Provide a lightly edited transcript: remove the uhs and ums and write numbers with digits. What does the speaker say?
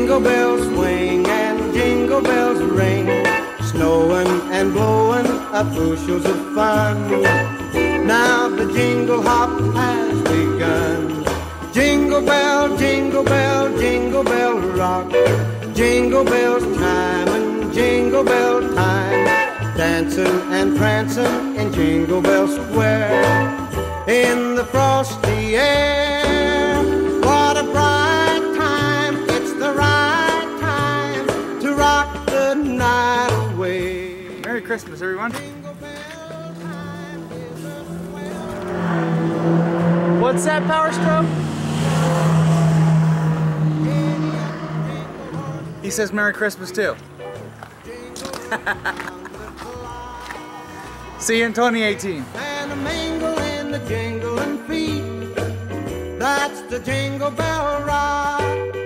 Jingle bells swing and jingle bells ring, snowing and blowing up bushels of fun. Now the jingle hop has begun. Jingle bell, jingle bell, jingle bell rock. Jingle bells time and jingle bell time, dancing and prancing in Jingle Bell Square. In the frosty air, what a bright time. It's the right time to rock the night away. Merry Christmas, everyone. What's that, Power Stroke? He says Merry Christmas too. See you in 2018. And a mingle in the jingling feet. That's the Jingle Bell Rock.